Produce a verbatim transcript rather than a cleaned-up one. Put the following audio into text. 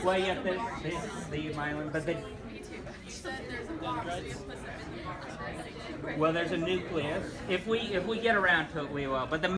Well, yeah, the, the, the myelin, but the, well, there's a nucleus. If we if we get around to it, we will. But the